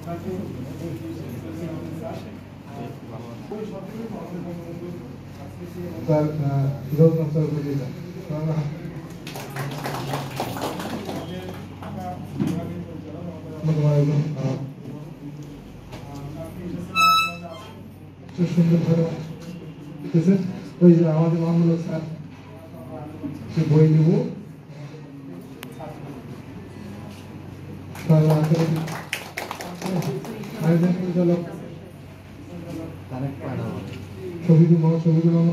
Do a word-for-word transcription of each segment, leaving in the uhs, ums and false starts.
তার রোজ নকশা করে দিলাম সুন্দর ভাবে ওই যে আমাদের মামলা স্যার সে বই নেব ছবিটি মহা ছবিগুলো আমার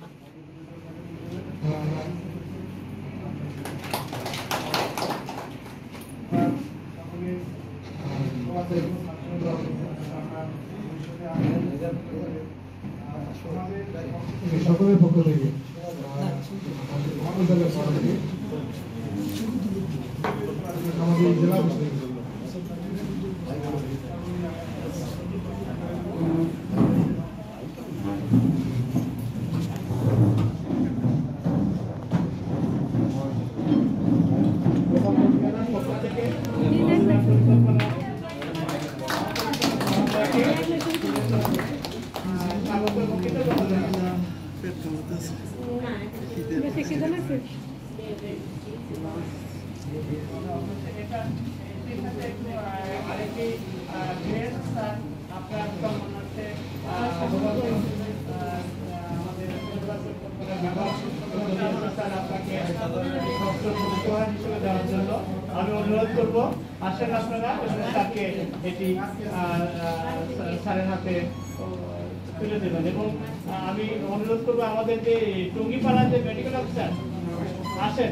সকলের পক্ষ থেকে আমাদের জেলা আমি অনুরোধ করবো আসেন আপনারা তাকে এটি স্যারের হাতে তুলে দেবেন এবং আমি অনুরোধ করবো আমাদের যে টঙ্গিপাড়ার যে মেডিকেল অফিসার আসেন